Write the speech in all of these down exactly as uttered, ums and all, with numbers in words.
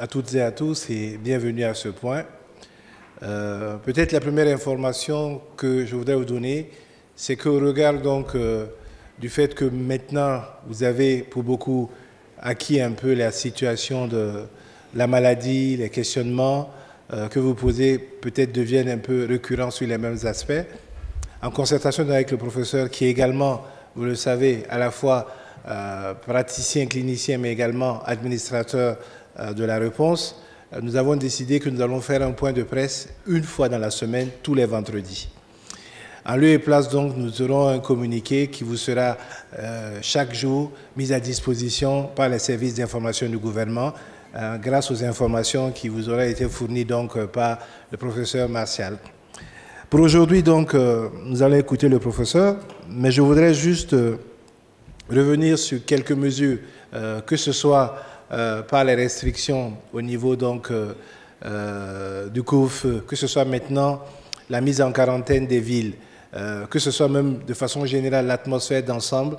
à toutes et à tous et bienvenue à ce point. Euh, Peut-être la première information que je voudrais vous donner, c'est qu'au regard donc euh, du fait que maintenant vous avez pour beaucoup acquis un peu la situation de la maladie, les questionnements euh, que vous posez peut-être deviennent un peu récurrents sur les mêmes aspects. En concertation avec le professeur qui est également, vous le savez, à la fois euh, praticien, clinicien, mais également administrateur euh, de la réponse, euh, nous avons décidé que nous allons faire un point de presse une fois dans la semaine, tous les vendredis. En lieu et place, donc, nous aurons un communiqué qui vous sera euh, chaque jour mis à disposition par les services d'information du gouvernement euh, grâce aux informations qui vous auraient été fournies donc, euh, par le professeur Martial. Pour aujourd'hui, donc, euh, nous allons écouter le professeur, mais je voudrais juste euh, revenir sur quelques mesures, euh, que ce soit euh, par les restrictions au niveau donc, euh, euh, du couvre-feu, que ce soit maintenant la mise en quarantaine des villes, Euh, que ce soit même de façon générale l'atmosphère d'ensemble,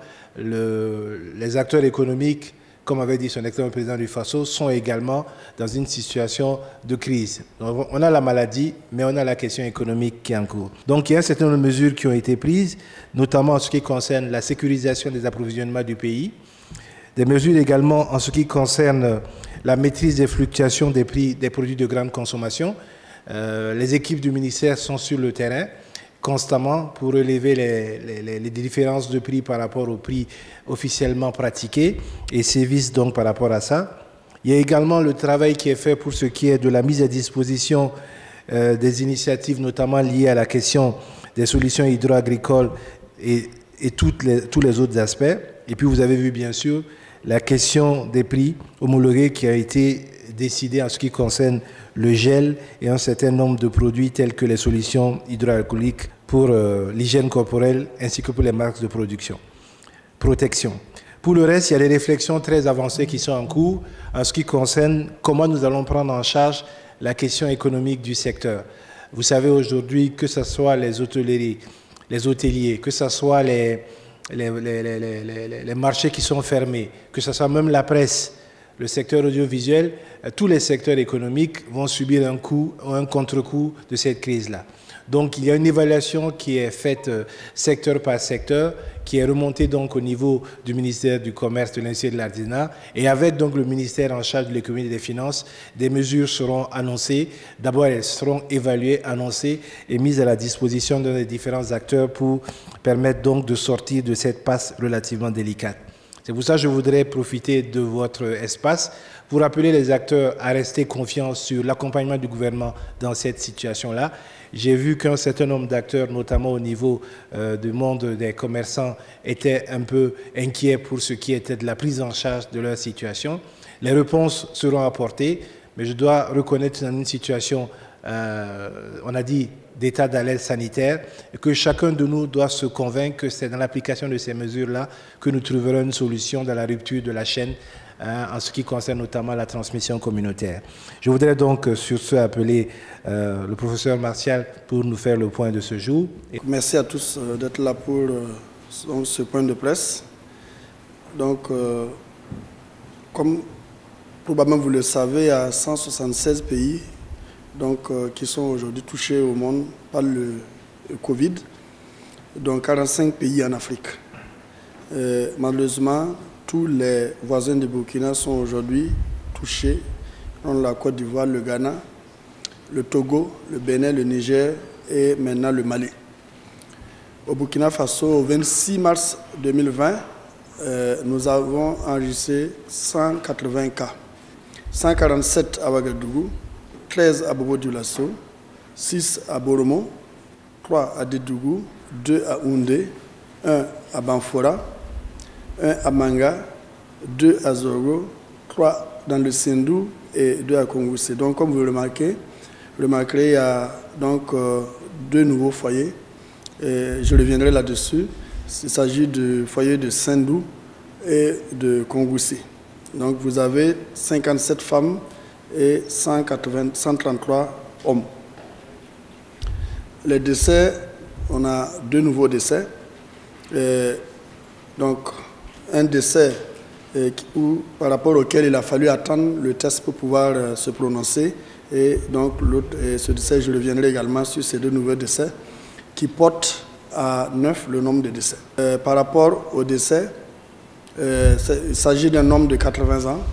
le, les acteurs économiques, comme avait dit son excellent président du Faso, sont également dans une situation de crise. Donc, on a la maladie, mais on a la question économique qui est en cours. Donc il y a un certain nombre de mesures qui ont été prises, notamment en ce qui concerne la sécurisation des approvisionnements du pays, des mesures également en ce qui concerne la maîtrise des fluctuations des prix des produits de grande consommation. Euh, les équipes du ministère sont sur le terrain constamment pour relever les, les, les différences de prix par rapport aux prix officiellement pratiqués et sévissent donc par rapport à ça. Il y a également le travail qui est fait pour ce qui est de la mise à disposition euh, des initiatives, notamment liées à la question des solutions hydro-agricoles et, et toutes les, tous les autres aspects. Et puis vous avez vu bien sûr la question des prix homologués qui a été décidée en ce qui concerne le gel et un certain nombre de produits tels que les solutions hydroalcooliques pour euh, l'hygiène corporelle ainsi que pour les marques de production, protection. Pour le reste, il y a des réflexions très avancées qui sont en cours en ce qui concerne comment nous allons prendre en charge la question économique du secteur. Vous savez aujourd'hui que ce soit les hôtelleries, les hôteliers, que ce soit les, les, les, les, les, les marchés qui sont fermés, que ce soit même la presse, le secteur audiovisuel, tous les secteurs économiques vont subir un coup ou un contre-coup de cette crise-là. Donc il y a une évaluation qui est faite secteur par secteur, qui est remontée donc au niveau du ministère du Commerce, de l'Industrie et de l'Artisanat, et avec donc le ministère en charge de l'économie et des finances, des mesures seront annoncées. D'abord, elles seront évaluées, annoncées et mises à la disposition des différents acteurs pour permettre donc de sortir de cette passe relativement délicate. C'est pour ça que je voudrais profiter de votre espace pour appeler les acteurs à rester confiants sur l'accompagnement du gouvernement dans cette situation-là. J'ai vu qu'un certain nombre d'acteurs, notamment au niveau euh, du monde des commerçants, étaient un peu inquiets pour ce qui était de la prise en charge de leur situation. Les réponses seront apportées, mais je dois reconnaître dans une situation, euh, on a dit, d'état d'alerte sanitaire, et que chacun de nous doit se convaincre que c'est dans l'application de ces mesures-là que nous trouverons une solution dans la rupture de la chaîne hein, en ce qui concerne notamment la transmission communautaire. Je voudrais donc sur ce appeler euh, le professeur Martial pour nous faire le point de ce jour. Merci à tous euh, d'être là pour euh, ce point de presse. Donc, euh, comme probablement vous le savez, il y a cent soixante-seize pays donc, euh, qui sont aujourd'hui touchés au monde par le, le Covid, dont quarante-cinq pays en Afrique. Euh, malheureusement, tous les voisins du Burkina sont aujourd'hui touchés, dont la Côte d'Ivoire, le Ghana, le Togo, le Bénin, le Niger et maintenant le Mali. Au Burkina Faso, au vingt-six mars deux mille vingt, euh, nous avons enregistré cent quatre-vingts cas, cent quarante-sept à Ouagadougou, treize à Bobo-Dioulasso, six à Boromo, trois à Dédougou, deux à Oundé, un à Banfora, un à Manga, deux à Zoro, trois dans le Sindou et deux à Kongoussé. Donc, comme vous le remarquez, vous remarquerez, il y a donc euh, deux nouveaux foyers. Et je reviendrai là-dessus. Il s'agit du foyer de Sindou et de Kongoussé. Donc, vous avez cinquante-sept femmes et cent quatre-vingts, cent trente-trois hommes. Les décès, on a deux nouveaux décès. Et donc, un décès et, ou, par rapport auquel il a fallu attendre le test pour pouvoir euh, se prononcer. Et donc, l'autre, et ce décès, je reviendrai également sur ces deux nouveaux décès qui portent à neuf le nombre de décès. Euh, par rapport au décès, euh, il s'agit d'un homme de quatre-vingts ans,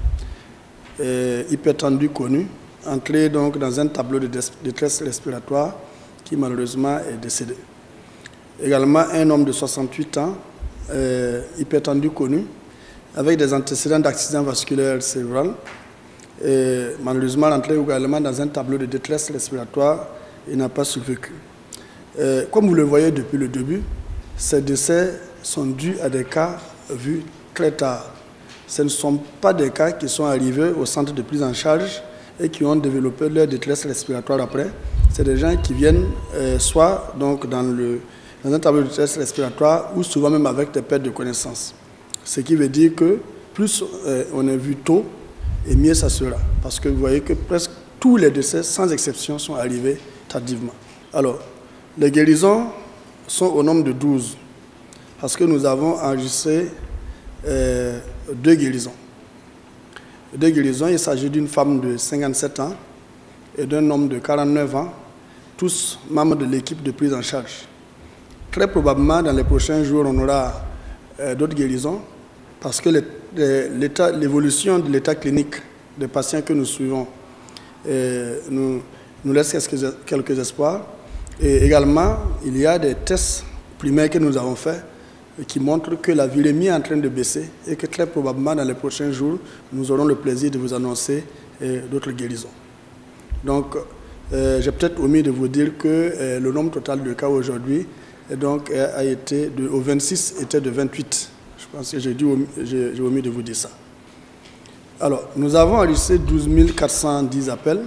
euh, hypertendu connu, entré donc dans un tableau de détresse respiratoire qui malheureusement est décédé. Également un homme de soixante-huit ans, euh, hypertendu connu, avec des antécédents d'accident vasculaire cérébral, et malheureusement entré également dans un tableau de détresse respiratoire, il n'a pas survécu. Euh, comme vous le voyez depuis le début, ces décès sont dus à des cas vus très tard. Ce ne sont pas des cas qui sont arrivés au centre de prise en charge et qui ont développé leur détresse respiratoire après. C'est des gens qui viennent euh, soit donc dans, le, dans un tableau de détresse respiratoire ou souvent même avec des pertes de connaissance. Ce qui veut dire que plus euh, on est vu tôt, et mieux ça sera. Parce que vous voyez que presque tous les décès, sans exception, sont arrivés tardivement. Alors, les guérisons sont au nombre de douze, parce que nous avons enregistré euh, deux guérisons. Deux guérisons, il s'agit d'une femme de cinquante-sept ans et d'un homme de quarante-neuf ans, tous membres de l'équipe de prise en charge. Très probablement, dans les prochains jours, on aura euh, d'autres guérisons, parce que l'évolution de l'état clinique des patients que nous suivons euh, nous, nous laisse quelques, quelques espoirs. Et également, il y a des tests primaires que nous avons faits qui montrent que la virémie est en train de baisser et que très probablement dans les prochains jours, nous aurons le plaisir de vous annoncer euh, d'autres guérisons. Donc, euh, j'ai peut-être omis de vous dire que euh, le nombre total de cas aujourd'hui donc, a été de, au vingt-six était de vingt-huit. Je pense que j'ai omis de vous dire ça. Alors, nous avons enregistré douze mille quatre cent dix appels.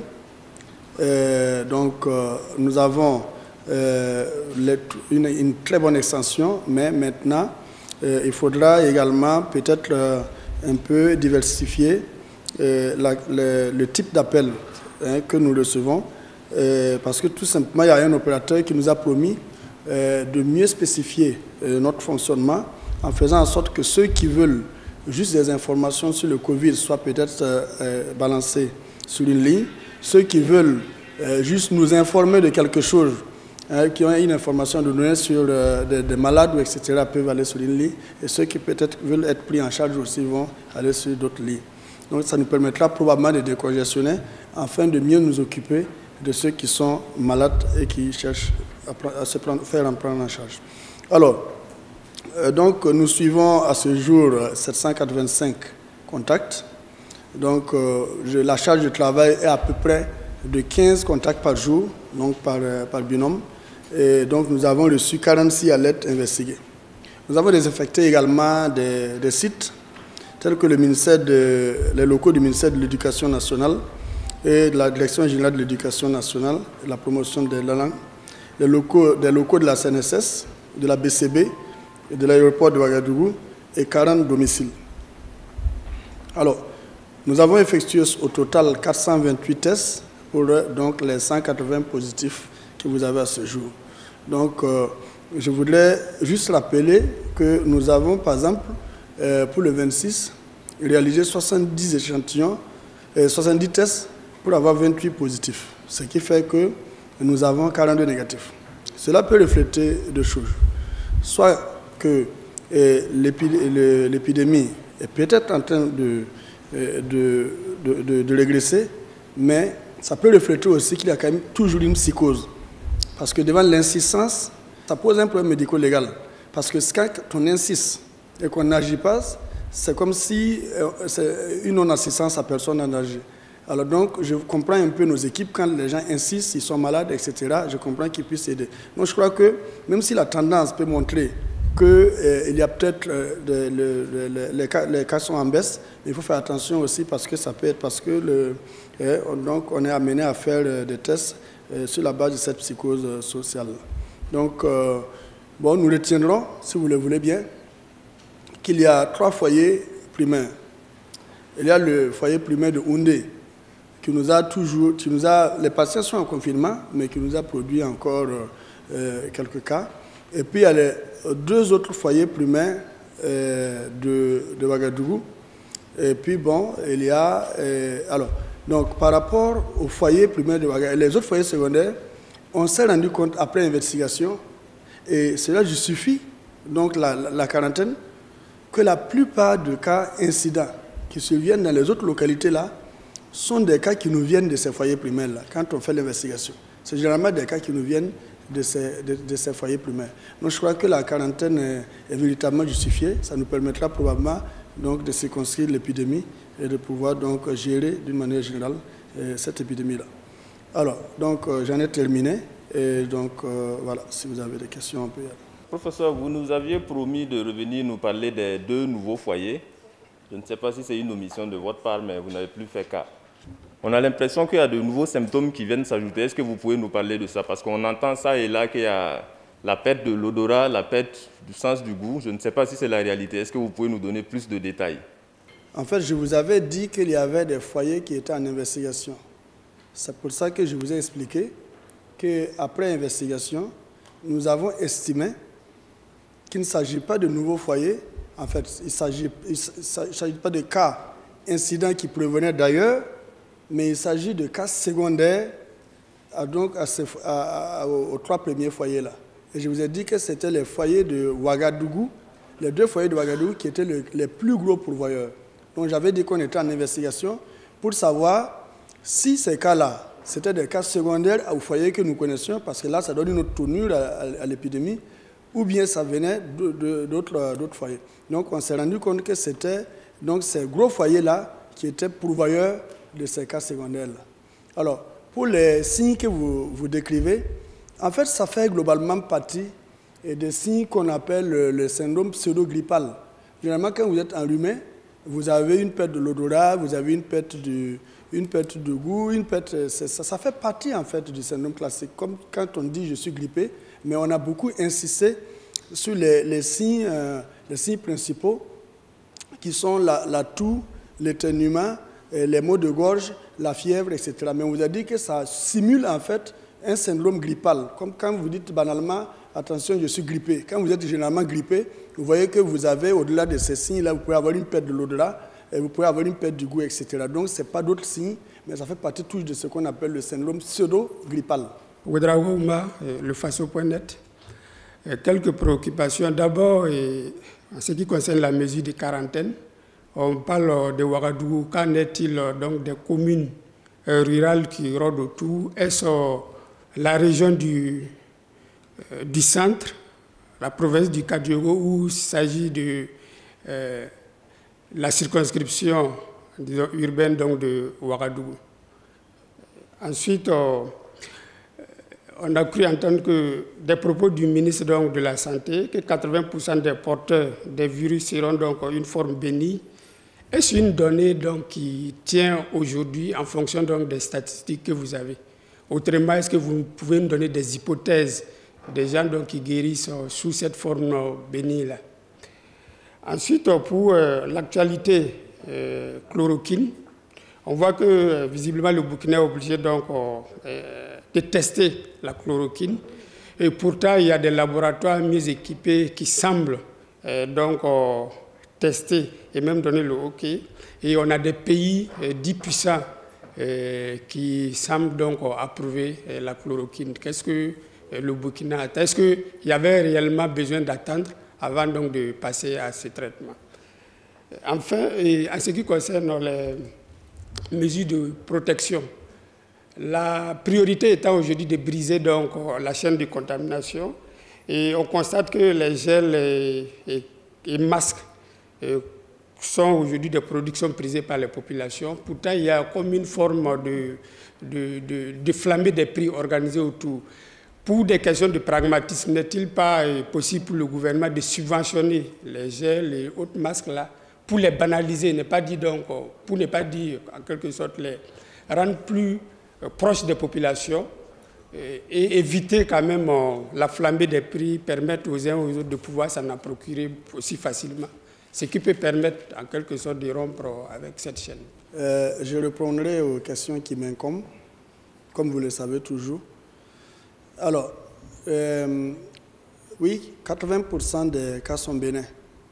Euh, donc, euh, nous avons euh, les, une, une très bonne extension, mais maintenant, euh, il faudra également peut-être euh, un peu diversifier euh, la, le, le type d'appel hein, que nous recevons, euh, parce que tout simplement, il y a un opérateur qui nous a promis euh, de mieux spécifier euh, notre fonctionnement en faisant en sorte que ceux qui veulent juste des informations sur le Covid soient peut-être euh, euh, balancés sur une ligne. Ceux qui veulent euh, juste nous informer de quelque chose, hein, qui ont une information de donner sur euh, des, des malades, et cetera, peuvent aller sur une ligne. Et ceux qui peut-être veulent être pris en charge aussi vont aller sur d'autres lignes. Donc ça nous permettra probablement de décongestionner afin de mieux nous occuper de ceux qui sont malades et qui cherchent à, à se prendre, faire en prendre en charge. Alors, euh, donc nous suivons à ce jour sept cent quatre-vingt-cinq contacts. Donc euh, je, la charge de travail est à peu près de quinze contacts par jour, donc par, euh, par binôme. Et donc nous avons reçu quarante-six alertes investiguées. Nous avons désinfecté également des, des sites tels que le ministère de, les locaux du ministère de l'Éducation nationale et de la Direction générale de l'Éducation nationale et de la promotion de la langue, les locaux, des locaux de la C N S S, de la B C B et de l'aéroport de Ouagadougou et quarante domiciles. Alors, nous avons effectué au total quatre cent vingt-huit tests pour donc, les cent quatre-vingts positifs que vous avez à ce jour. Donc, euh, je voudrais juste rappeler que nous avons, par exemple, euh, pour le vingt-six, réalisé soixante-dix échantillons, euh, soixante-dix tests pour avoir vingt-huit positifs, ce qui fait que nous avons quarante-deux négatifs. Cela peut refléter deux choses. Soit que euh, l'épidémie est peut-être en train de, de, de, de, de régresser, mais ça peut refléter aussi qu'il y a quand même toujours une psychose. Parce que devant l'insistance, ça pose un problème médico-légal. Parce que quand on insiste et qu'on n'agit pas, c'est comme si euh, c'est une non-assistance à personne en agir. Alors donc, je comprends un peu nos équipes, quand les gens insistent, ils sont malades, et cetera, je comprends qu'ils puissent aider. Donc je crois que, même si la tendance peut montrer qu'il euh, y a peut-être euh, le, le, le, les, cas, les cas sont en baisse, mais il faut faire attention aussi parce que ça peut être parce que le, euh, donc on est amené à faire euh, des tests euh, sur la base de cette psychose euh, sociale. Donc, euh, bon, nous retiendrons, si vous le voulez bien, qu'il y a trois foyers primaires. Il y a le foyer primaire de Houndé, qui nous a toujours, qui nous a, les patients sont en confinement, mais qui nous a produit encore euh, quelques cas. Et puis il y a les deux autres foyers primaires euh, de, de Ouagadougou. Et puis bon, il y a... Euh, alors, donc par rapport au foyer primaire de Ouagadougou, les autres foyers secondaires, on s'est rendu compte après investigation, et cela justifie donc la, la, la quarantaine, que la plupart des cas incidents qui surviennent dans les autres localités là sont des cas qui nous viennent de ces foyers primaires là, quand on fait l'investigation. C'est généralement des cas qui nous viennent de ces, de, de ces foyers primaires. Donc je crois que la quarantaine est, est véritablement justifiée. Ça nous permettra probablement donc, de circonscrire l'épidémie et de pouvoir donc gérer d'une manière générale euh, cette épidémie-là. Alors, donc euh, j'en ai terminé. Et donc euh, voilà, si vous avez des questions, on peut y aller. Professeur, vous nous aviez promis de revenir nous parler des deux nouveaux foyers. Je ne sais pas si c'est une omission de votre part, mais vous n'avez plus fait cas. On a l'impression qu'il y a de nouveaux symptômes qui viennent s'ajouter. Est-ce que vous pouvez nous parler de ça? Parce qu'on entend ça et là qu'il y a la perte de l'odorat, la perte du sens du goût. Je ne sais pas si c'est la réalité. Est-ce que vous pouvez nous donner plus de détails? En fait, je vous avais dit qu'il y avait des foyers qui étaient en investigation. C'est pour ça que je vous ai expliqué qu'après investigation, nous avons estimé qu'il ne s'agit pas de nouveaux foyers. En fait, il ne s'agit pas de cas incidents qui provenaient d'ailleurs, mais il s'agit de cas secondaires à, donc, à ce, à, à, aux trois premiers foyers-là. Et je vous ai dit que c'était les foyers de Ouagadougou, les deux foyers de Ouagadougou qui étaient le, les plus gros pourvoyeurs. Donc j'avais dit qu'on était en investigation pour savoir si ces cas-là, c'était des cas secondaires aux foyers que nous connaissions, parce que là, ça donne une autre tournure à, à, à l'épidémie, ou bien ça venait d'autres foyers. Donc on s'est rendu compte que c'était donc ces gros foyers-là qui étaient pourvoyeurs de ces cas secondaires-là. Alors, pour les signes que vous, vous décrivez, en fait, ça fait globalement partie des signes qu'on appelle le, le syndrome pseudo-grippal. Généralement, quand vous êtes enrhumé, vous avez une perte de l'odorat, vous avez une perte de, une perte de goût, une perte, ça, ça fait partie en fait du syndrome classique. Comme quand on dit « je suis grippé », mais on a beaucoup insisté sur les, les, signes, euh, les signes principaux qui sont la, la toux, l'éternuement, les maux de gorge, la fièvre, et cetera. Mais on vous a dit que ça simule en fait un syndrome grippal. Comme quand vous dites banalement « attention, je suis grippé ». Quand vous êtes généralement grippé, vous voyez que vous avez, au-delà de ces signes-là, vous pouvez avoir une perte de l'odorat, et vous pouvez avoir une perte du goût, et cetera. Donc, ce n'est pas d'autres signes, mais ça fait partie toujours de ce qu'on appelle le syndrome pseudo-grippal. Ouedraogo Ouma, le Faso point net. Quelques préoccupations. D'abord, en ce qui concerne la mesure de quarantaine, on parle de Ouagadougou. Qu'en est-il donc des communes rurales qui rôdent autour? Est-ce la région du, du centre, la province du Kadiogo, où il s'agit de euh, la circonscription disons, urbaine donc, de Ouagadougou? Ensuite, euh, on a cru entendre que des propos du ministre donc, de la Santé, que quatre-vingts pour cent des porteurs des virus seront donc une forme bénigne. Est-ce une donnée donc, qui tient aujourd'hui en fonction donc, des statistiques que vous avez? Autrement, est-ce que vous pouvez nous donner des hypothèses des gens donc, qui guérissent sous cette forme bénigne-là? Ensuite, pour euh, l'actualité euh, chloroquine, on voit que euh, visiblement le Burkina est obligé donc, euh, de tester la chloroquine. Et pourtant, il y a des laboratoires mieux équipés qui semblent euh, donc, euh, tester et même donner le OK. Et on a des pays euh, dits puissants euh, qui semblent donc euh, approuver euh, la chloroquine. Qu'est-ce que euh, le Burkina attend? Est-ce qu'il y avait réellement besoin d'attendre avant donc, de passer à ce traitement? Enfin, et en ce qui concerne les mesures de protection, la priorité étant aujourd'hui de briser donc, la chaîne de contamination. Et on constate que les gels et, et, et masques et, sont aujourd'hui des productions prisées par les populations. Pourtant, il y a comme une forme de, de, de, de flambée des prix organisée autour. Pour des questions de pragmatisme, n'est-il pas possible pour le gouvernement de subventionner les gels et autres masques-là pour les banaliser, ne pas dire donc, pour ne pas dire en quelque sorte les rendre plus proches des populations et, et éviter quand même la flambée des prix, permettre aux uns aux autres de pouvoir s'en procurer aussi facilement, ce qui peut permettre en quelque sorte de rompre avec cette chaîne. Euh, je répondrai aux questions qui m'incombent, comme vous le savez toujours. Alors, euh, oui, quatre-vingts pour cent des cas sont bénins.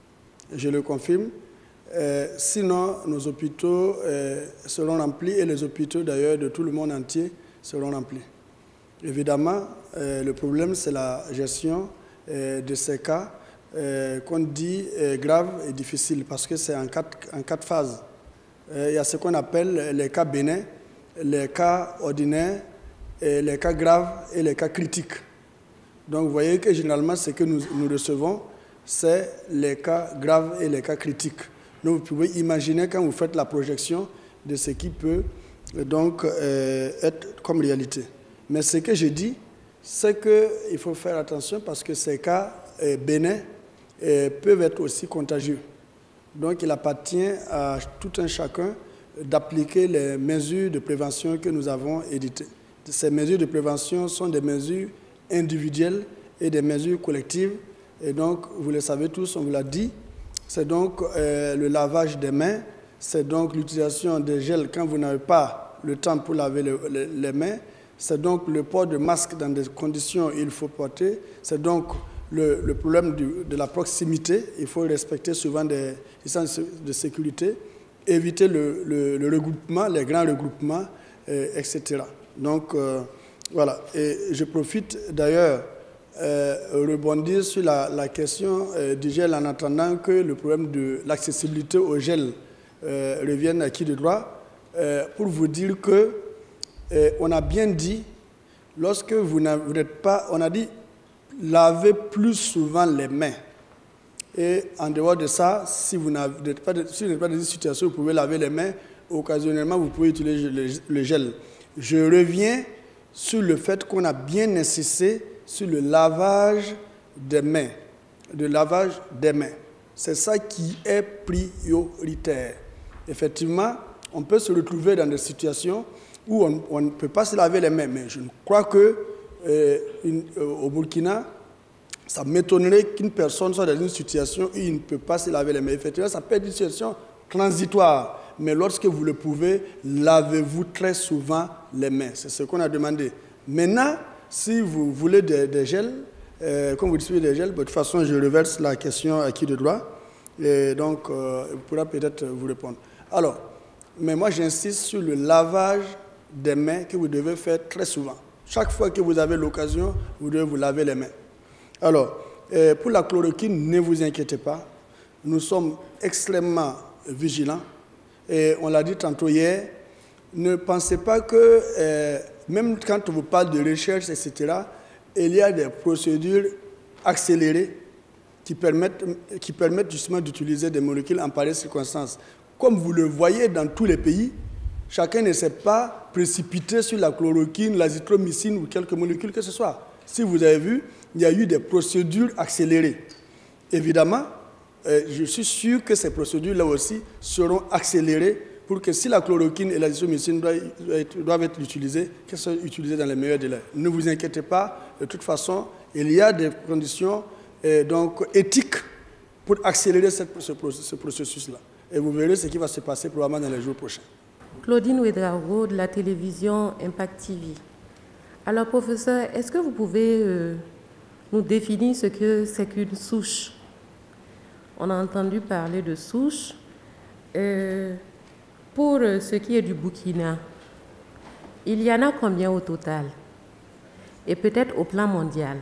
je le confirme. Euh, sinon, nos hôpitaux euh, seront remplis et les hôpitaux d'ailleurs de tout le monde entier seront remplis. Évidemment, euh, le problème, c'est la gestion euh, de ces cas euh, qu'on dit euh, graves et difficiles parce que c'est en quatre, en quatre phases. Euh, il y a ce qu'on appelle les cas bénins, les cas ordinaires, et les cas graves et les cas critiques. Donc, vous voyez que généralement, ce que nous, nous recevons, c'est les cas graves et les cas critiques. Donc, vous pouvez imaginer quand vous faites la projection de ce qui peut donc euh, être comme réalité. Mais ce que je dis, c'est qu'il faut faire attention parce que ces cas euh, bénins euh, peuvent être aussi contagieux. Donc, il appartient à tout un chacun d'appliquer les mesures de prévention que nous avons éditées. Ces mesures de prévention sont des mesures individuelles et des mesures collectives. Et donc, vous le savez tous, on vous l'a dit, c'est donc euh, le lavage des mains, c'est donc l'utilisation des gels quand vous n'avez pas le temps pour laver le, le, les mains, c'est donc le port de masque dans des conditions où il faut porter, c'est donc le, le problème du, de la proximité, il faut respecter souvent des distances de sécurité, éviter le, le, le regroupement, les grands regroupements, euh, et cetera. Donc, euh, voilà. Et je profite d'ailleurs Euh, rebondir sur la, la question euh, du gel en attendant que le problème de l'accessibilité au gel euh, revienne à qui de droit, euh, pour vous dire que euh, on a bien dit, lorsque vous n'êtes pas, on a dit lavez plus souvent les mains. Et en dehors de ça, si vous n'êtes pas, si vous n'êtes pas dans une situation où vous pouvez laver les mains, occasionnellement vous pouvez utiliser le, le gel. Je reviens sur le fait qu'on a bien insisté sur le lavage des mains, le lavage des mains. C'est ça qui est prioritaire. Effectivement, on peut se retrouver dans des situations où on, on ne peut pas se laver les mains, mais je crois que euh, une, euh, au Burkina, ça m'étonnerait qu'une personne soit dans une situation où il ne peut pas se laver les mains. Effectivement, ça peut être une situation transitoire, mais lorsque vous le pouvez, lavez-vous très souvent les mains. C'est ce qu'on a demandé. Maintenant, si vous voulez des, des gels, euh, comme vous distribuez des gels, de toute façon, je reverse la question à qui de droit, et donc euh, il pourra peut-être vous répondre. Alors, mais moi j'insiste sur le lavage des mains que vous devez faire très souvent. Chaque fois que vous avez l'occasion, vous devez vous laver les mains. Alors, euh, pour la chloroquine, ne vous inquiétez pas, nous sommes extrêmement vigilants, et on l'a dit tantôt hier, ne pensez pas que... Euh, Même quand on vous parle de recherche, et cetera, il y a des procédures accélérées qui permettent, qui permettent justement d'utiliser des molécules en pareilles circonstances. Comme vous le voyez dans tous les pays, chacun ne s'est pas précipité sur la chloroquine, l'azithromycine ou quelques molécules que ce soit. Si vous avez vu, il y a eu des procédures accélérées. Évidemment, euh, je suis sûr que ces procédures-là aussi seront accélérées pour que si la chloroquine et l'azithromycine doivent, doivent être utilisées, qu'elles soient utilisées dans les meilleurs délais. Ne vous inquiétez pas, de toute façon, il y a des conditions euh, donc, éthiques pour accélérer cette, ce, ce processus-là. Et vous verrez ce qui va se passer probablement dans les jours prochains. Claudine Ouedraogo de la télévision Impact T V. Alors, professeur, est-ce que vous pouvez euh, nous définir ce que c'est qu'une souche? On a entendu parler de souche. Euh, Pour ce qui est du Burkina, il y en a combien au total? Et peut-être au plan mondial,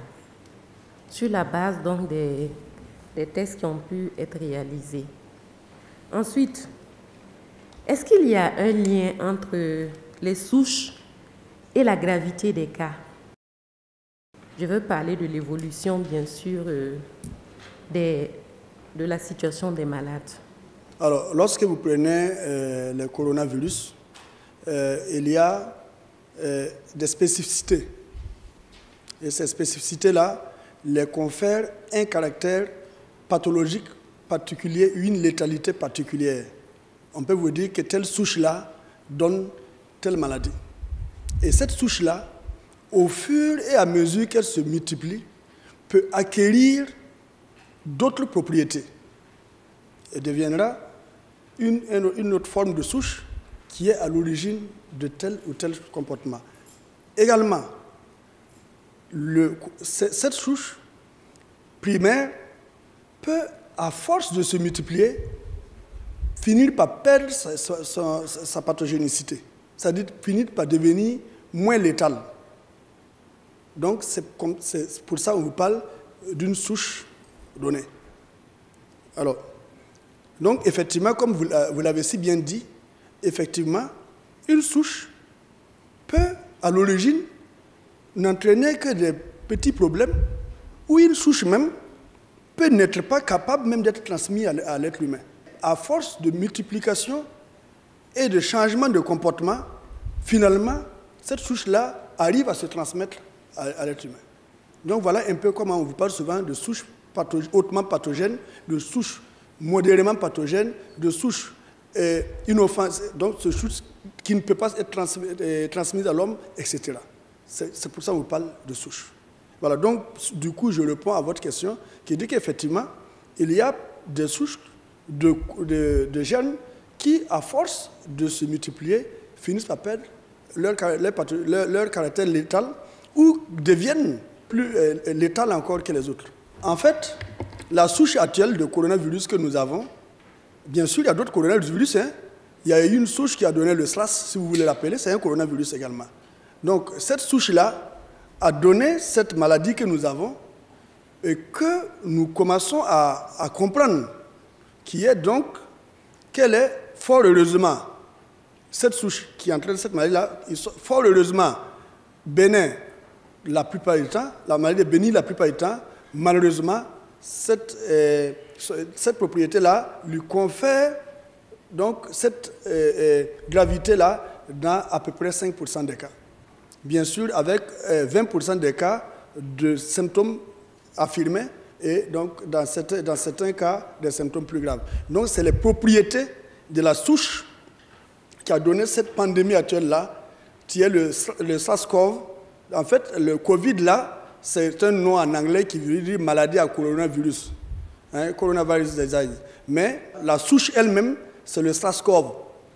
sur la base donc des, des tests qui ont pu être réalisés. Ensuite, est-ce qu'il y a un lien entre les souches et la gravité des cas? Je veux parler de l'évolution, bien sûr, euh, des, de la situation des malades. Alors, lorsque vous prenez euh, le coronavirus, euh, il y a euh, des spécificités. Et ces spécificités-là les confèrent un caractère pathologique particulier, une létalité particulière. On peut vous dire que telle souche-là donne telle maladie. Et cette souche-là, au fur et à mesure qu'elle se multiplie, peut acquérir d'autres propriétés et deviendra une, une autre forme de souche qui est à l'origine de tel ou tel comportement. Également, le, cette souche primaire peut à force de se multiplier, finir par perdre sa, sa, sa, sa pathogénicité. C'est-à-dire finir par devenir moins létale. Donc, c'est pour ça qu'on vous parle d'une souche donnée. Alors, donc, effectivement, comme vous, vous l'avez si bien dit, effectivement, une souche peut, à l'origine, n'entraîner que des petits problèmes, ou une souche même peut n'être pas capable même d'être transmise à, à l'être humain. À force de multiplication et de changement de comportement, finalement, cette souche-là arrive à se transmettre à, à l'être humain. Donc voilà un peu comment on vous parle souvent de souches patho hautement pathogènes, de souches modérément pathogènes, de souches euh, inoffensives, donc de souches qui ne peuvent pas être transmises, euh, transmises à l'homme, et cetera. C'est pour ça qu'on vous parle de souches. Voilà, donc du coup, je réponds à votre question qui dit qu'effectivement, il y a des souches de, de, de gènes qui, à force de se multiplier, finissent par perdre leur, leur, leur caractère létal ou deviennent plus euh, létales encore que les autres. En fait, la souche actuelle de coronavirus que nous avons, bien sûr, il y a d'autres coronavirus. Hein. Il y a eu une souche qui a donné le SRAS, si vous voulez l'appeler, c'est un coronavirus également. Donc, cette souche-là a donné cette maladie que nous avons et que nous commençons à, à comprendre, qui est donc qu'elle est, fort heureusement, cette souche qui entraîne cette maladie-là, fort heureusement, bénin la plupart du temps, la maladie est bénigne la plupart du temps, malheureusement, cette, euh, cette propriété-là lui confère donc cette euh, euh, gravité-là dans à peu près cinq pour cent des cas. Bien sûr, avec euh, vingt pour cent des cas de symptômes affirmés et donc dans certains, dans certains cas, des symptômes plus graves. Donc, c'est les propriétés de la souche qui a donné cette pandémie actuelle-là, qui est le, le SARS-CoV. En fait, le Covid-là, c'est un nom en anglais qui veut dire maladie à coronavirus, hein, coronavirus disease. Mais la souche elle-même, c'est le SARS-CoV.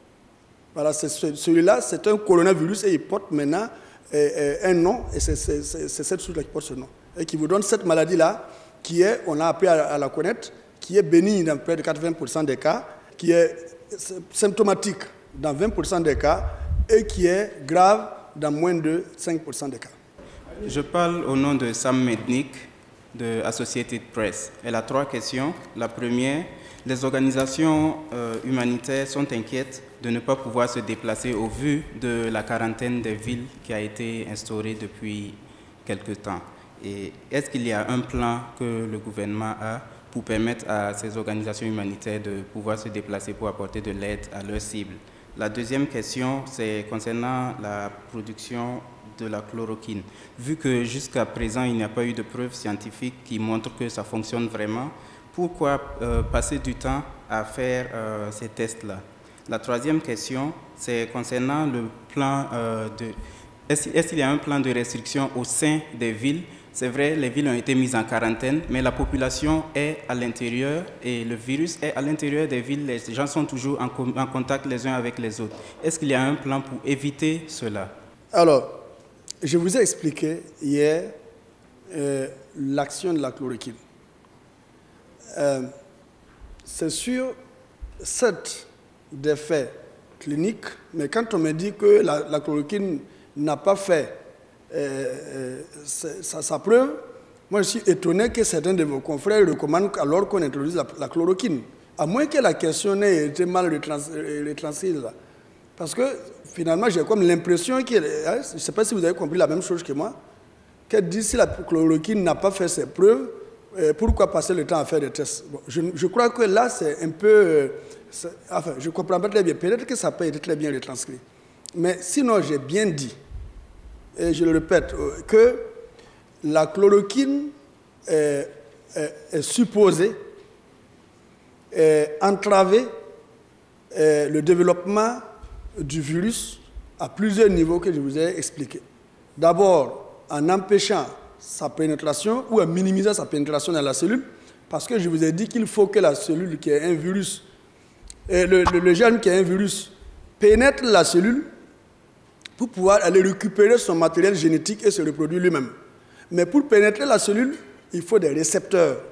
Voilà, celui-là, c'est un coronavirus et il porte maintenant euh, un nom, et c'est cette souche-là qui porte ce nom. Et qui vous donne cette maladie-là, qui est, on a appris à, à la connaître, qui est bénigne dans près de quatre-vingts pour cent des cas, qui est symptomatique dans vingt pour cent des cas et qui est grave dans moins de cinq pour cent des cas. Je parle au nom de Sam Mednick de Associated Press. Elle a trois questions. La première, les organisations euh, humanitaires sont inquiètes de ne pas pouvoir se déplacer au vu de la quarantaine des villes qui a été instaurée depuis quelque temps. Et est-ce qu'il y a un plan que le gouvernement a pour permettre à ces organisations humanitaires de pouvoir se déplacer pour apporter de l'aide à leurs cibles? La deuxième question, c'est concernant la production de la chloroquine. Vu que jusqu'à présent, il n'y a pas eu de preuves scientifiques qui montrent que ça fonctionne vraiment, pourquoi euh, passer du temps à faire euh, ces tests-là? La troisième question, c'est concernant le plan euh, de... Est-ce est-ce qu'il y a un plan de restriction au sein des villes? C'est vrai, les villes ont été mises en quarantaine, mais la population est à l'intérieur et le virus est à l'intérieur des villes. Les gens sont toujours en, en contact les uns avec les autres. Est-ce qu'il y a un plan pour éviter cela? Alors, je vous ai expliqué hier euh, l'action de la chloroquine. Euh, C'est sur sept d'effets cliniques, mais quand on me dit que la, la chloroquine n'a pas fait euh, sa, sa preuve, moi je suis étonné que certains de vos confrères recommandent alors qu'on introduise la, la chloroquine, à moins que la question ait été mal retranscrite là. Parce que finalement, j'ai comme l'impression que, hein, je ne sais pas si vous avez compris la même chose que moi, qu'elle dit si la chloroquine n'a pas fait ses preuves, euh, pourquoi passer le temps à faire des tests? Bon, je, je crois que là, c'est un peu... Euh, enfin, je ne comprends pas très bien. Peut-être que ça peut être très bien retranscrit. Mais sinon, j'ai bien dit, et je le répète, euh, que la chloroquine est, est, est supposée est entraver est, le développement du virus à plusieurs niveaux que je vous ai expliqués. D'abord, en empêchant sa pénétration ou en minimisant sa pénétration dans la cellule, parce que je vous ai dit qu'il faut que la cellule qui a un virus, et le, le, le gène qui a un virus, pénètre la cellule pour pouvoir aller récupérer son matériel génétique et se reproduire lui-même. Mais pour pénétrer la cellule, il faut des récepteurs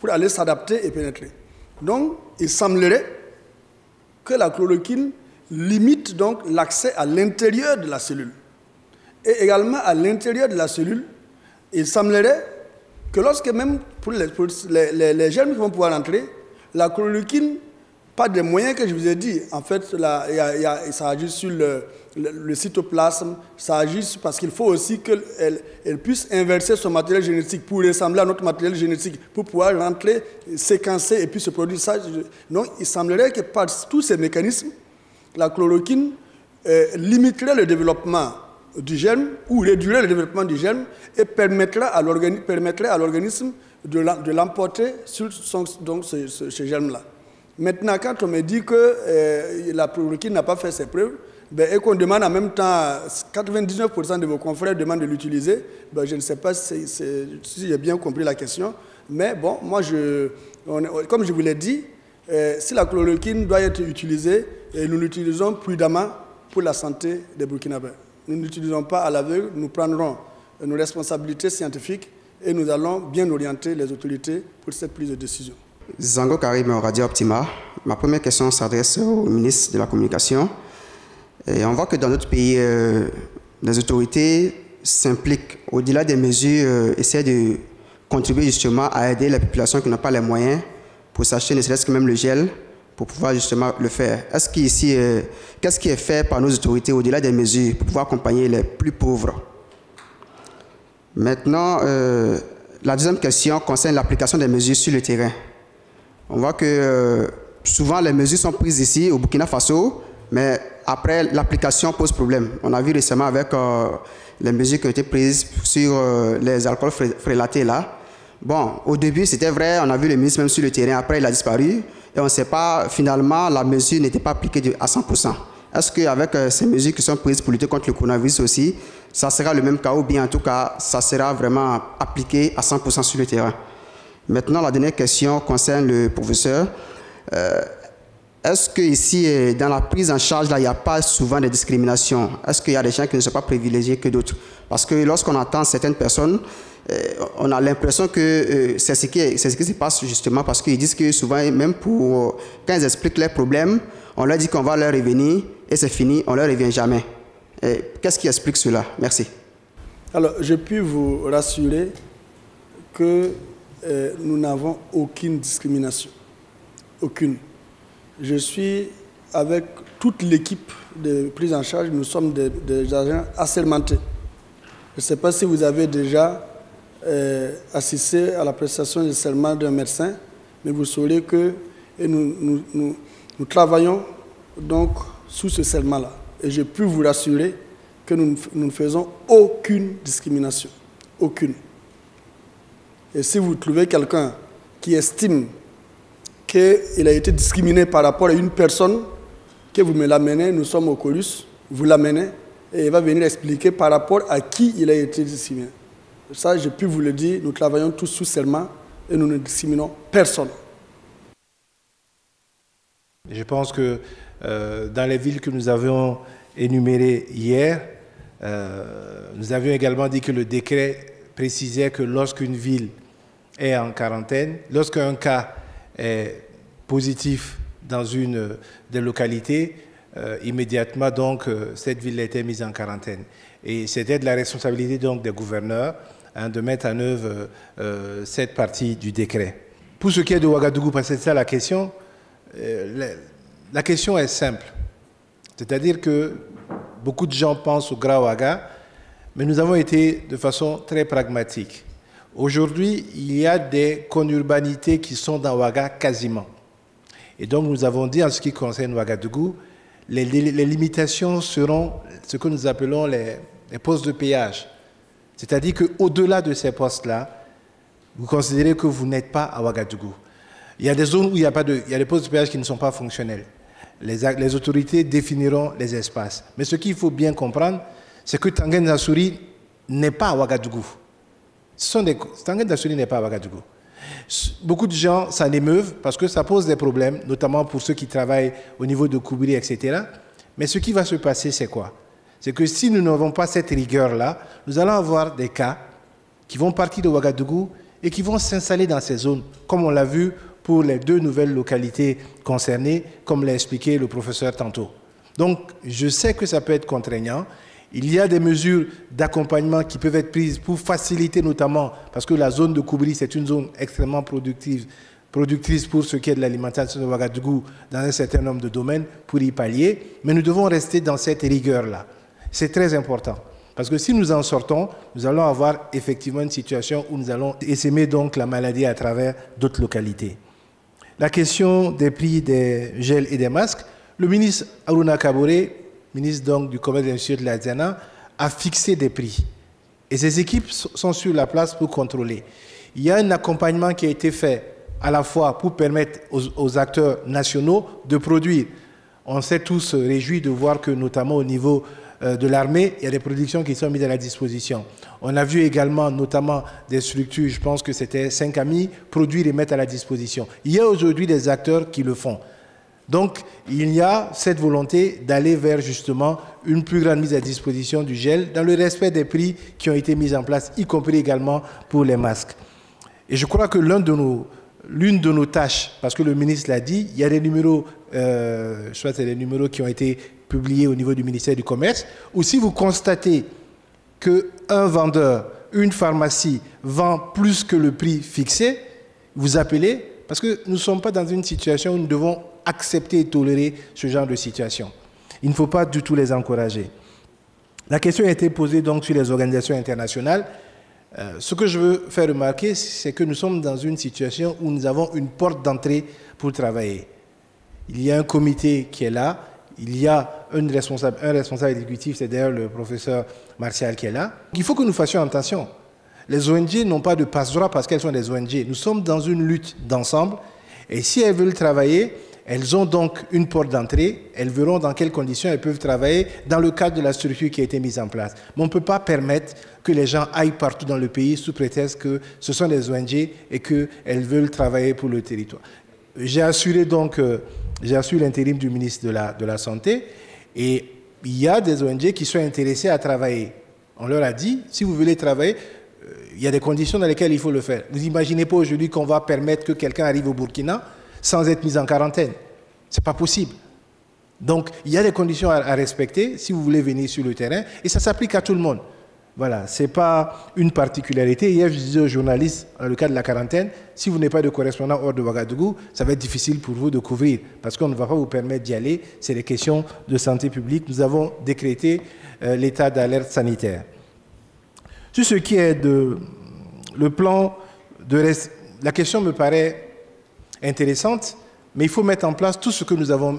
pour aller s'adapter et pénétrer. Donc, il semblerait que la chloroquine limite donc l'accès à l'intérieur de la cellule. Et également à l'intérieur de la cellule, il semblerait que lorsque même pour les, pour les, les, les germes qui vont pouvoir entrer, la chloroquine, pas des moyens que je vous ai dit, en fait, la, y a, y a, ça agit sur le, le, le cytoplasme, ça agit parce qu'il faut aussi qu'elle elle puisse inverser son matériel génétique pour ressembler à notre matériel génétique, pour pouvoir rentrer, séquencer et puis se produire ça. Donc, il semblerait que par tous ces mécanismes, la chloroquine euh, limiterait le développement du germe ou réduirait le développement du germe et permettrait à l'organisme de l'emporter sur son, donc ce, ce, ce germe-là. Maintenant, quand on me dit que euh, la chloroquine n'a pas fait ses preuves, ben, et qu'on demande en même temps, quatre-vingt-dix-neuf pour cent de vos confrères demandent de l'utiliser, ben, je ne sais pas si, si j'ai bien compris la question, mais bon, moi, je, on, comme je vous l'ai dit, euh, si la chloroquine doit être utilisée, et nous l'utilisons prudemment pour la santé des Burkinabés. Nous n'utilisons pas à l'aveugle, nous prendrons nos responsabilités scientifiques et nous allons bien orienter les autorités pour cette prise de décision. Zango Karim, Radio Optima. Ma première question s'adresse au ministre de la Communication. Et on voit que dans notre pays, euh, les autorités s'impliquent au-delà des mesures, euh, essaient de contribuer justement à aider les populations qui n'ont pas les moyens pour s'acheter ne serait-ce que même le gel pour pouvoir justement le faire. Est-ce qu'ici, euh, qu'est-ce qui est fait par nos autorités au-delà des mesures pour pouvoir accompagner les plus pauvres? Maintenant, euh, la deuxième question concerne l'application des mesures sur le terrain. On voit que euh, souvent les mesures sont prises ici au Burkina Faso, mais après l'application pose problème. On a vu récemment avec euh, les mesures qui ont été prises sur euh, les alcools frélatés là. Bon, au début c'était vrai, on a vu le ministre même sur le terrain, après il a disparu et on ne sait pas, finalement la mesure n'était pas appliquée à cent pour cent. Est-ce qu'avec euh, ces mesures qui sont prises pour lutter contre le coronavirus aussi, ça sera le même cas ou bien en tout cas ça sera vraiment appliqué à cent pour cent sur le terrain? Maintenant, la dernière question concerne le professeur. Euh, Est-ce qu'ici, dans la prise en charge, là, il n'y a pas souvent de discrimination? Est-ce qu'il y a des gens qui ne sont pas privilégiés que d'autres? Parce que lorsqu'on entend certaines personnes, euh, on a l'impression que euh, c'est ce, ce qui se passe justement parce qu'ils disent que souvent, même pour, quand ils expliquent leurs problèmes, on leur dit qu'on va leur revenir et c'est fini, on ne leur revient jamais. Qu'est-ce qui explique cela? Merci. Alors, je puis vous rassurer que Euh, nous n'avons aucune discrimination, aucune. Je suis avec toute l'équipe de prise en charge, nous sommes des, des agents assermentés. Je ne sais pas si vous avez déjà euh, assisté à la prestation de serment d'un médecin, mais vous saurez que et nous, nous, nous, nous travaillons donc sous ce serment-là. Et je peux vous rassurer que nous, nous ne faisons aucune discrimination, aucune. Et si vous trouvez quelqu'un qui estime qu'il a été discriminé par rapport à une personne, que vous me l'amenez, nous sommes au Chorus, vous l'amenez, et il va venir expliquer par rapport à qui il a été discriminé. Ça, je peux vous le dire, nous travaillons tous sous serment et nous ne discriminons personne. Je pense que euh, dans les villes que nous avions énumérées hier, euh, nous avions également dit que le décret précisait que lorsqu'une ville est en quarantaine, lorsqu'un cas est positif dans une des localités, euh, immédiatement donc euh, cette ville a été mise en quarantaine. Et c'était de la responsabilité donc des gouverneurs hein, de mettre en œuvre euh, cette partie du décret. Pour ce qui est de Ouagadougou, parce que c'est ça la question, euh, la, la question est simple. C'est-à-dire que beaucoup de gens pensent au Grand Ouaga, mais nous avons été de façon très pragmatique. Aujourd'hui, il y a des conurbanités qui sont dans Ouaga quasiment. Et donc, nous avons dit, en ce qui concerne Ouagadougou, les, les, les limitations seront ce que nous appelons les, les postes de péage. C'est-à-dire qu'au-delà de ces postes-là, vous considérez que vous n'êtes pas à Ouagadougou. Il y a des zones où il y a, pas de, il y a des postes de péage qui ne sont pas fonctionnels. Les, les autorités définiront les espaces. Mais ce qu'il faut bien comprendre, c'est que Tanguy Nassouri n'est pas à Ouagadougou. Tanguy Nassouri n'est pas à Ouagadougou. Beaucoup de gens s'en émeuvent parce que ça pose des problèmes, notamment pour ceux qui travaillent au niveau de Koubri, et cetera. Mais ce qui va se passer, c'est quoi? C'est que si nous n'avons pas cette rigueur-là, nous allons avoir des cas qui vont partir de Ouagadougou et qui vont s'installer dans ces zones, comme on l'a vu pour les deux nouvelles localités concernées, comme l'a expliqué le professeur tantôt. Donc, je sais que ça peut être contraignant. Il y a des mesures d'accompagnement qui peuvent être prises pour faciliter notamment, parce que la zone de Koubri, c'est une zone extrêmement productive, productrice pour ce qui est de l'alimentation de Ouagadougou dans un certain nombre de domaines, pour y pallier. Mais nous devons rester dans cette rigueur-là. C'est très important. Parce que si nous en sortons, nous allons avoir effectivement une situation où nous allons essaimer donc la maladie à travers d'autres localités. La question des prix des gels et des masques, le ministre Aruna Kaboré, ministre donc du Commerce et de l'Industrie de la Diana, a fixé des prix. Et ses équipes sont sur la place pour contrôler. Il y a un accompagnement qui a été fait à la fois pour permettre aux, aux acteurs nationaux de produire. On s'est tous réjouis de voir que notamment au niveau euh, de l'armée, il y a des productions qui sont mises à la disposition. On a vu également notamment des structures, je pense que c'était cinq amis, produire et mettre à la disposition. Il y a aujourd'hui des acteurs qui le font. Donc, il y a cette volonté d'aller vers justement une plus grande mise à disposition du gel dans le respect des prix qui ont été mis en place, y compris également pour les masques. Et je crois que l'un de nos, l'une de nos tâches, parce que le ministre l'a dit, il y a des numéros, euh, je crois que c'est des numéros qui ont été publiés au niveau du ministère du Commerce, où si vous constatez qu'un vendeur, une pharmacie vend plus que le prix fixé, vous appelez, parce que nous ne sommes pas dans une situation où nous devons accepter et tolérer ce genre de situation. Il ne faut pas du tout les encourager. La question a été posée donc sur les organisations internationales. Euh, ce que je veux faire remarquer, c'est que nous sommes dans une situation où nous avons une porte d'entrée pour travailler. Il y a un comité qui est là, il y a un responsable, un responsable exécutif, c'est d'ailleurs le professeur Martial qui est là. Il faut que nous fassions attention. Les O N G n'ont pas de passe-droit parce qu'elles sont des O N G. Nous sommes dans une lutte d'ensemble et si elles veulent travailler, elles ont donc une porte d'entrée, elles verront dans quelles conditions elles peuvent travailler dans le cadre de la structure qui a été mise en place. Mais on ne peut pas permettre que les gens aillent partout dans le pays sous prétexte que ce sont des O N G et qu'elles veulent travailler pour le territoire. J'ai assuré donc, euh, j'ai assuré l'intérim du ministre de la, de la Santé et il y a des O N G qui sont intéressés à travailler. On leur a dit, si vous voulez travailler, euh, il y a des conditions dans lesquelles il faut le faire. Vous n'imaginez pas aujourd'hui qu'on va permettre que quelqu'un arrive au Burkina sans être mis en quarantaine. Ce n'est pas possible. Donc, il y a des conditions à, à respecter si vous voulez venir sur le terrain, et ça s'applique à tout le monde. Voilà, ce n'est pas une particularité. Hier, je disais aux journalistes, dans le cas de la quarantaine, si vous n'avez pas de correspondant hors de Ouagadougou, ça va être difficile pour vous de couvrir, parce qu'on ne va pas vous permettre d'y aller. C'est des questions de santé publique. Nous avons décrété euh, l'état d'alerte sanitaire. Sur ce qui est de le plan de reste, la question me paraît intéressante, mais il faut mettre en place tout ce que nous avons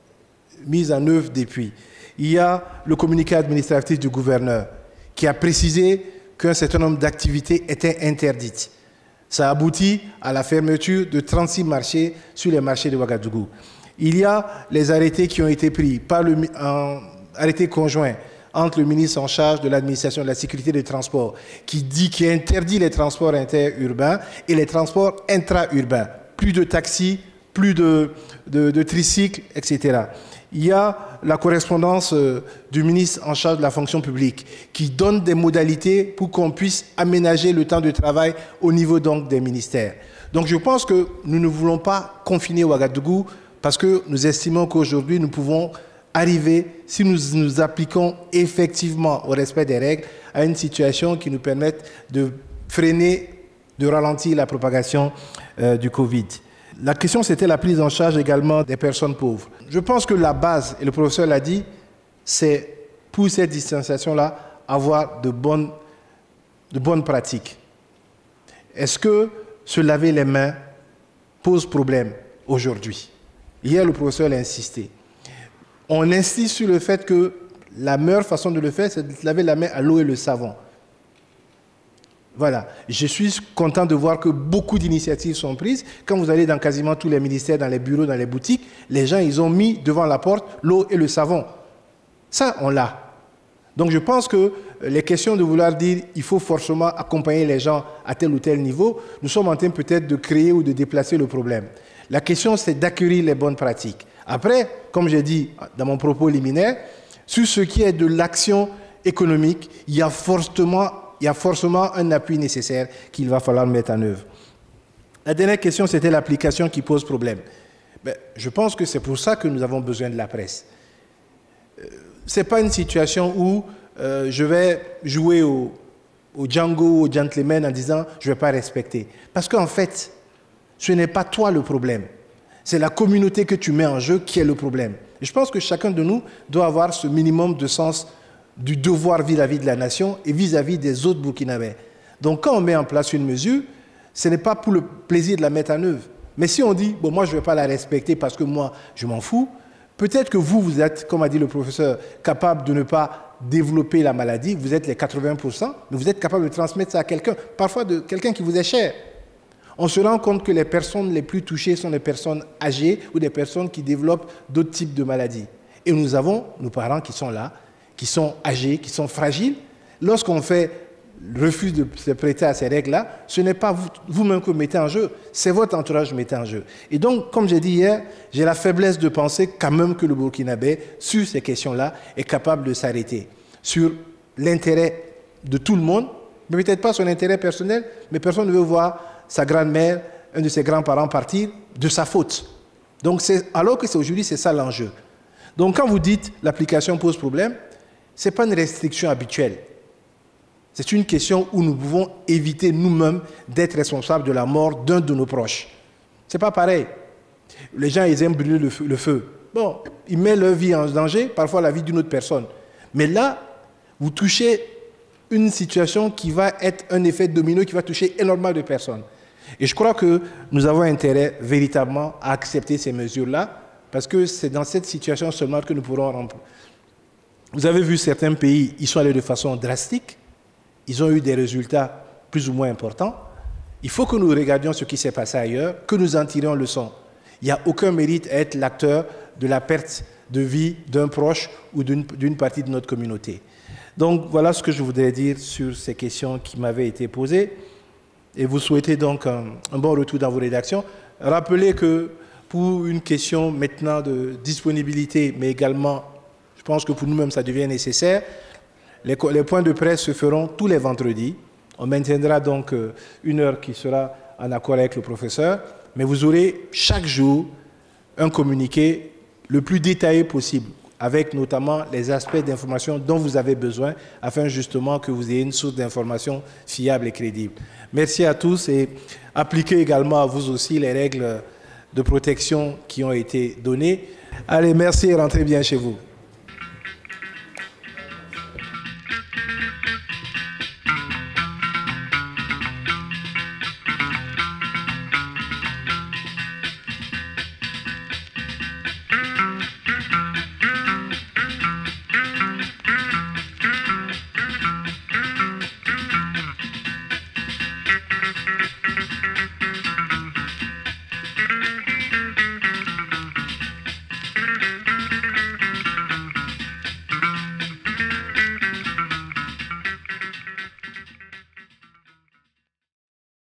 mis en œuvre depuis. Il y a le communiqué administratif du gouverneur qui a précisé qu'un certain nombre d'activités étaient interdites. Ça aboutit à la fermeture de trente-six marchés sur les marchés de Ouagadougou. Il y a les arrêtés qui ont été pris par le en, arrêté conjoint entre le ministre en charge de l'administration de la sécurité des transports qui dit qui interdit les transports interurbains et les transports intra-urbains. Plus de taxis, plus de, de, de tricycles, et cetera. Il y a la correspondance euh, du ministre en charge de la fonction publique qui donne des modalités pour qu'on puisse aménager le temps de travail au niveau donc des ministères. Donc je pense que nous ne voulons pas confiner Ouagadougou parce que nous estimons qu'aujourd'hui nous pouvons arriver, si nous nous appliquons effectivement au respect des règles, à une situation qui nous permette de freiner, de ralentir la propagation euh, du Covid. La question, c'était la prise en charge également des personnes pauvres. Je pense que la base, et le professeur l'a dit, c'est pour cette distanciation-là, avoir de bonnes, de bonnes pratiques. Est-ce que se laver les mains pose problème aujourd'hui? Hier, le professeur l'a insisté. On insiste sur le fait que la meilleure façon de le faire, c'est de se laver la main à l'eau et le savon. Voilà, je suis content de voir que beaucoup d'initiatives sont prises. Quand vous allez dans quasiment tous les ministères, dans les bureaux, dans les boutiques, les gens, ils ont mis devant la porte l'eau et le savon. Ça, on l'a. Donc je pense que les questions de vouloir dire il faut forcément accompagner les gens à tel ou tel niveau, nous sommes en train peut-être de créer ou de déplacer le problème. La question, c'est d'acquérir les bonnes pratiques. Après, comme j'ai dit dans mon propos liminaire, sur ce qui est de l'action économique, il y a fortement il y a forcément un appui nécessaire qu'il va falloir mettre en œuvre. La dernière question, c'était l'application qui pose problème. Ben, je pense que c'est pour ça que nous avons besoin de la presse. Euh, ce n'est pas une situation où euh, je vais jouer au, au Django, au gentleman en disant « je ne vais pas respecter ». Parce qu'en fait, ce n'est pas toi le problème. C'est la communauté que tu mets en jeu qui est le problème. Et je pense que chacun de nous doit avoir ce minimum de sens du devoir vis-à-vis de la nation et vis-à-vis des autres Burkinabés. Donc quand on met en place une mesure, ce n'est pas pour le plaisir de la mettre en œuvre. Mais si on dit, bon, moi, je ne vais pas la respecter parce que moi, je m'en fous, peut-être que vous, vous êtes, comme a dit le professeur, capable de ne pas développer la maladie, vous êtes les quatre-vingts pour cent, mais vous êtes capable de transmettre ça à quelqu'un, parfois de quelqu'un qui vous est cher. On se rend compte que les personnes les plus touchées sont les personnes âgées ou des personnes qui développent d'autres types de maladies. Et nous avons nos parents qui sont là, qui sont âgés, qui sont fragiles. Lorsqu'on fait refuse de se prêter à ces règles-là, ce n'est pas vous-même que vous mettez en jeu, c'est votre entourage que vous mettez en jeu. Et donc, comme j'ai dit hier, j'ai la faiblesse de penser quand même que le Burkinabé, sur ces questions-là, est capable de s'arrêter sur l'intérêt de tout le monde, mais peut-être pas son intérêt personnel, mais personne ne veut voir sa grand-mère, un de ses grands-parents partir de sa faute. Donc, alors que c'est aujourd'hui, c'est ça l'enjeu. Donc, quand vous dites l'application pose problème, ce n'est pas une restriction habituelle. C'est une question où nous pouvons éviter nous-mêmes d'être responsables de la mort d'un de nos proches. Ce n'est pas pareil. Les gens, ils aiment brûler le feu, le feu. Bon, ils mettent leur vie en danger, parfois la vie d'une autre personne. Mais là, vous touchez une situation qui va être un effet domino qui va toucher énormément de personnes. Et je crois que nous avons intérêt véritablement à accepter ces mesures-là, parce que c'est dans cette situation seulement que nous pourrons remplir. Vous avez vu certains pays, ils sont allés de façon drastique. Ils ont eu des résultats plus ou moins importants. Il faut que nous regardions ce qui s'est passé ailleurs, que nous en tirions leçon. Il n'y a aucun mérite à être l'acteur de la perte de vie d'un proche ou d'une partie de notre communauté. Donc voilà ce que je voudrais dire sur ces questions qui m'avaient été posées. Et vous souhaitez donc un, un bon retour dans vos rédactions. Rappelez que pour une question maintenant de disponibilité, mais également, je pense que pour nous-mêmes, ça devient nécessaire, Les, les points de presse se feront tous les vendredis. On maintiendra donc euh, une heure qui sera en accord avec le professeur, mais vous aurez chaque jour un communiqué le plus détaillé possible, avec notamment les aspects d'information dont vous avez besoin, afin justement que vous ayez une source d'information fiable et crédible. Merci à tous et appliquez également à vous aussi les règles de protection qui ont été données. Allez, merci et rentrez bien chez vous.